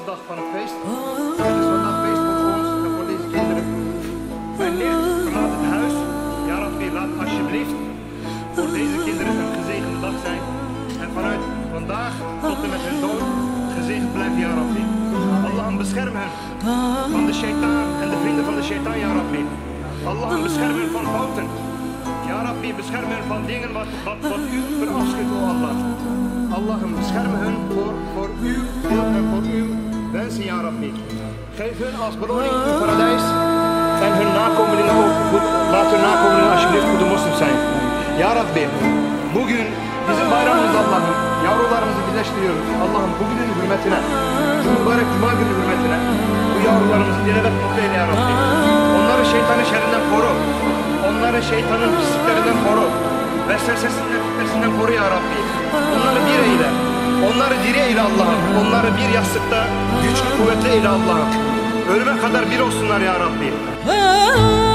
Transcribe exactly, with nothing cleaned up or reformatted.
dag van het feest. Het is vandaag feest voor ons en voor deze kinderen. Mijn nicht vanuit het huis. Ja Rabbi, laat alsjeblieft voor deze kinderen een gezegende dag zijn. En vanuit vandaag tot en met hun dood gezegend blijft, ja Rabbi. Allah bescherm hen van de shaitaan en de vrienden van de shaitaan, ja Rabbi. Allah bescherm hen van fouten. Ja Rabbi, bescherm hen van dingen wat, wat, wat u verafschudt, o Allah. Allah bescherm hen voor, voor uw wil en voor uw wensen, ja Rabbi. Geef hun als beloning uw paradijs en hun nakomelingen ook goed. Laat hun nakomelingen alsjeblieft goede moslims zijn. Ya Rabbi, bugün bizim bayramımız Allah'ım. Yavrularımızı birleştiriyoruz. Allah'ım bugünün hürmetine, şu mübarek cuma günü hürmetine bu yavrularımızı dilebet mutlu eyle ya Rabbi. Onları şeytanın şerrinden koru. Onları şeytanın pisliklerinden koru. Vesvesesinden, fitnesinden koru ya Rabbi. Onları bir eyle. Onları diri eyle Allah'ım. Onları bir yastıkta güçlü kuvvetli eyle Allah'ım. Ölüme kadar bir olsunlar ya Rabbi.